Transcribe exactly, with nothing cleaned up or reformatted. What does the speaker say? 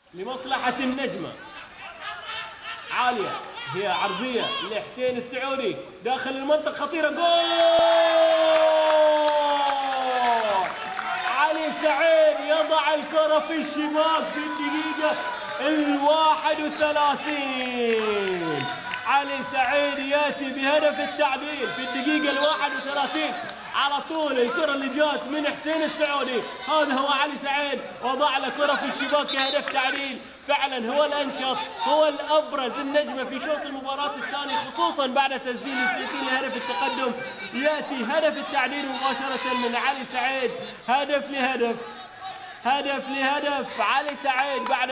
لمصلحة النجمة عالية، هي عرضية لحسين السعودي داخل المنطقة خطيرة. جول! علي سعيد يضع الكرة في الشباك في الدقيقة الواحد وثلاثين. علي سعيد ياتي بهدف التعديل في الدقيقة الواحد وثلاثين على طول. الكرة اللي جات من حسين السعودي، هذا هو علي سعيد، وضع له كرة في الشباك كهدف تعديل. فعلا هو الانشط، هو الابرز النجمه في شوط المباراه الثاني، خصوصا بعد تسجيل السيتي لهدف التقدم. ياتي هدف التعديل مباشره من علي سعيد، هدف لهدف، هدف لهدف علي سعيد بعد